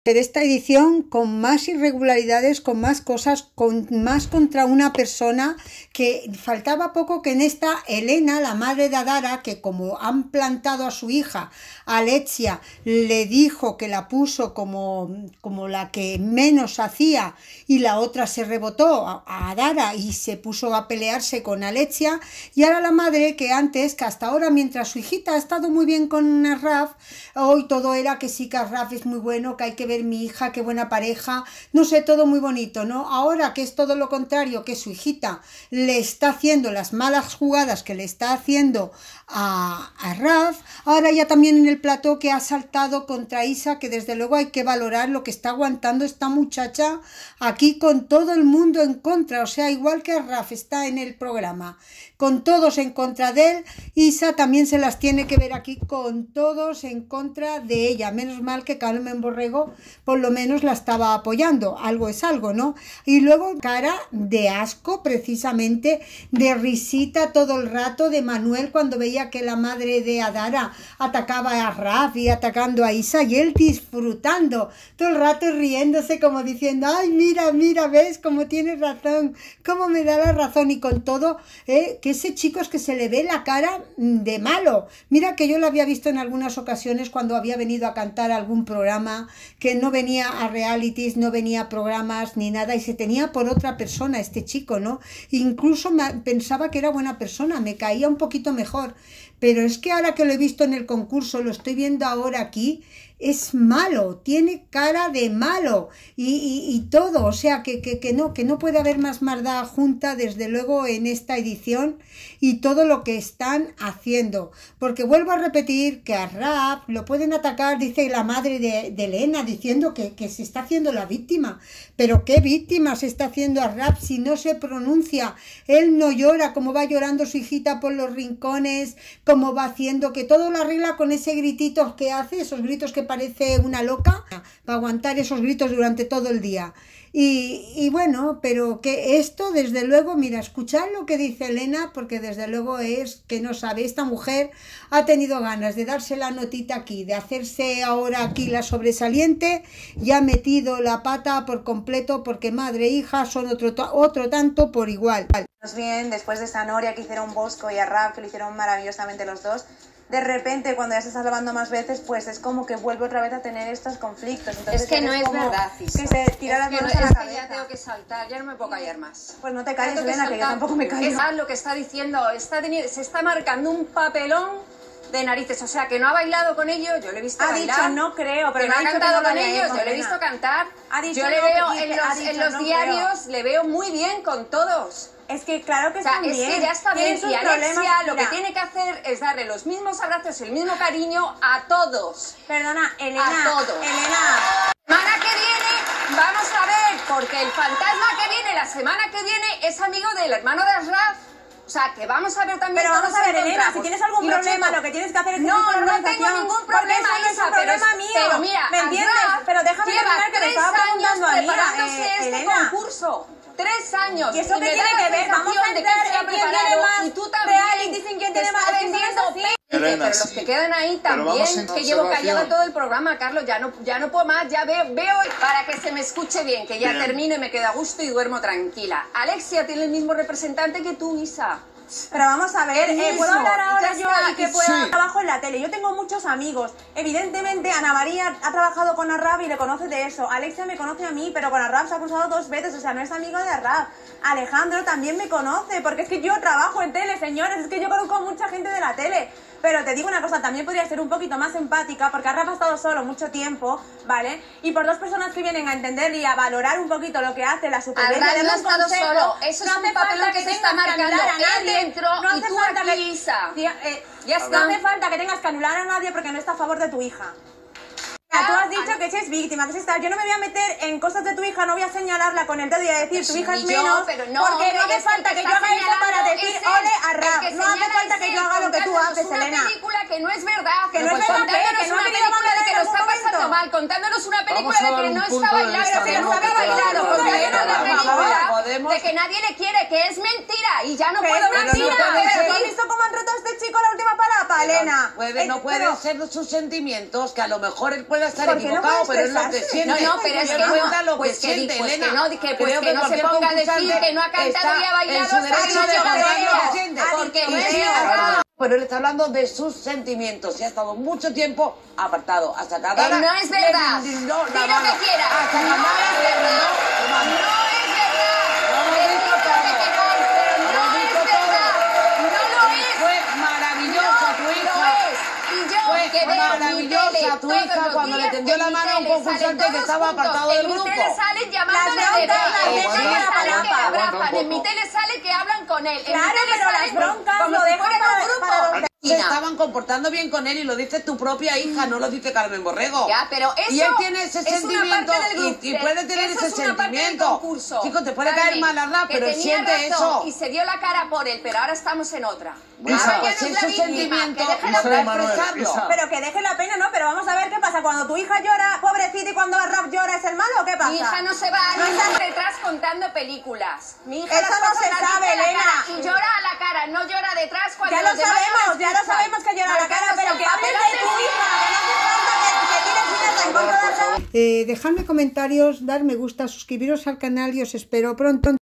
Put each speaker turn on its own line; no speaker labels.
De esta edición con más irregularidades, con más cosas, con más contra una persona, que faltaba poco que en esta Elena, la madre de Adara, que como han plantado a su hija, Alexia, le dijo que la puso como la que menos hacía y la otra se rebotó a Adara y se puso a pelearse con Alexia, y ahora la madre, que antes, que hasta ahora, mientras su hijita ha estado muy bien con Raf, hoy todo era que sí, que Raf es muy bueno, que hay que ver mi hija, qué buena pareja, no sé, todo muy bonito, ¿no? Ahora que es todo lo contrario, que su hijita le está haciendo las malas jugadas que le está haciendo a Raf, ahora ya también en el plató que ha saltado contra Isa, que desde luego hay que valorar lo que está aguantando esta muchacha aquí con todo el mundo en contra, o sea, igual que Raf está en el programa con todos en contra de él, Isa también se las tiene que ver aquí con todos en contra de ella. Menos mal que Carmen Borrego por lo menos la estaba apoyando, algo es algo, ¿no? Y luego cara de asco, precisamente, de risita todo el rato de Manuel cuando veía que la madre de Adara atacaba a Raf y atacando a Isa, y él disfrutando todo el rato, riéndose como diciendo, ay, mira, mira, ves cómo tienes razón, cómo me da la razón, y con todo, que ese chico es que se le ve la cara de malo. Mira que yo lo había visto en algunas ocasiones cuando había venido a cantar a algún programa, que no venía a realities, no venía a programas ni nada, y se tenía por otra persona este chico, ¿no? Incluso pensaba que era buena persona, me caía un poquito mejor, pero es que ahora que lo he visto en el concurso, lo estoy viendo ahora aquí, es malo, tiene cara de malo y todo, o sea que no puede haber más maldad junta desde luego en esta edición, y todo lo que están haciendo, porque vuelvo a repetir que a Raf lo pueden atacar, dice la madre de Elena, diciendo que se está haciendo la víctima, pero ¿qué víctima se está haciendo a Raf si no se pronuncia? Él no llora como va llorando su hijita por los rincones, como va haciendo, que todo lo arregla con ese gritito que hace, esos gritos que parece una loca, para aguantar esos gritos durante todo el día. Y bueno, pero que esto desde luego, mira, escuchad lo que dice Elena, porque desde luego es que no sabe, esta mujer ha tenido ganas de darse la notita aquí, de hacerse ahora aquí la sobresaliente, y ha metido la pata por completo, porque madre e hija son otro tanto por igual.
Bien, después de esa noria que hicieron Bosco y a Raf, que lo hicieron maravillosamente los dos, de repente cuando ya se está lavando más veces, pues es como que vuelve otra vez a tener estos conflictos. Entonces,
es que no es verdad, Isa.
Que se tira las manos a la cabeza.
Que ya tengo que saltar, ya no me puedo callar más.
Pues no te calles, Elena, que yo tampoco me callo.
Es lo que está diciendo, se está marcando un papelón de narices, o sea, que no ha bailado con ellos, yo le he visto bailar.
Ha dicho, no creo, pero
que no ha cantado con ellos, yo le he visto cantar. Yo le veo en los diarios, le veo muy bien con todos.
Es que claro que están bien.
Es que ya está bien, y Alexia lo que tiene que hacer es darle los mismos abrazos y el mismo cariño a todos.
Perdona, Elena.
A todos.
Elena.
La semana que viene, vamos a ver, porque el fantasma que viene la semana que viene es amigo del hermano de Ashraf. O sea, que vamos a ver también.
Pero vamos a ver, Elena, si tienes algún problema, lo que tienes que hacer es...
No tengo ningún problema, Isa, pero mira,
¿me entiendes? Pero déjame terminar, que me estaba preguntando a mí,
este concurso. 3 años.
¿Y eso qué tiene que ver? Vamos a entrar en quién tiene más
y tú también.
reality, sin quién tiene más...
Elena, pero los que quedan ahí también, que llevo callada todo el programa, Carlos, ya no puedo más, ya veo, para que se me escuche bien, que ya termino y me quedo a gusto y duermo tranquila. Alexia tiene el mismo representante que tú, Isa.
Pero vamos a ver, ¿puedo hablar ahora yo y que pueda trabajo en la tele? Yo tengo muchos amigos. Evidentemente, Ana María ha trabajado con Arraf y le conoce de eso. Alexia me conoce a mí, pero con Arraf se ha cruzado 2 veces, o sea, no es amigo de Arraf. Alejandro también me conoce, porque es que yo trabajo en tele, señores, es que yo conozco a mucha gente de la tele. Pero te digo una cosa, también podría ser un poquito más empática, porque Arraf ha estado solo mucho tiempo, ¿vale? Y por 2 personas que vienen a entender y a valorar un poquito lo que hace la supervivencia de un consejo,
solo. Eso no es un papelón que se está marcando él dentro y tú aquí, Isa.
Ya está. No hace falta que tengas que anular a nadie porque no está a favor de tu hija. Tú has dicho que es víctima, que yo no me voy a meter en cosas de tu hija, no voy a señalarla con el dedo y a decir tu hija es menos, porque no hace falta que yo haga eso para decir ole a Raf, no hace falta que yo haga lo que tú haces, Elena.
Una película que no es verdad,
que no es verdad, que no ha venido a
de que lo está pasando mal, contándonos una película de que no está bailando, que no está bailando, contándonos la película de que nadie le quiere, que es mentira y ya no puedo mentir.
¿Pero tú has visto cómo han roto a este chico la última palapa? Elena.
No pueden ser sus sentimientos, que a lo mejor él pueda estar equivocado, pero es lo que siente.
No, pero es que no, pues que no se ponga a decir que no ha cantado y ha bailado porque no es verdad.
Pero él está hablando de sus sentimientos y ha estado mucho tiempo apartado. Hasta que
no es verdad. Di lo que quieras.
Hasta
no es verdad.
Maravillosa tu hija cuando le tendió la mano a un concursante que estaba apartado del grupo.
En mi tele salen llamándole en mi tele sale que hablan con él.
Claro, pero las broncas lo dejan para
se estaban comportando bien con él y lo dice tu propia hija, no lo dice Carmen Borrego.
Ya, pero eso
y él tiene ese sentimiento y puede tener ese sentimiento. Chico, te puede caer mal Arnab, pero él siente eso.
Y se dio la cara por él, pero ahora estamos en otra.
Pues es su sentimiento, expresarlo.
Pero que deje la pena, ¿no? Pero vamos a ver qué pasa. Cuando tu hija llora, pobrecita, y cuando Arnab llora, ¿es el malo o qué pasa?
Mi hija no se va a ir detrás contando películas. Mi hija
eso no se sabe, Elena.
Y llora a la cara, no llora detrás cuando
ya lo sabemos, ya lo sabemos que llora a la cara, pero que hables de tu hija, que no hace falta que tires mierda en contra de Arnab.
Dejadme comentarios, dar me gusta, suscribiros al canal y os espero pronto.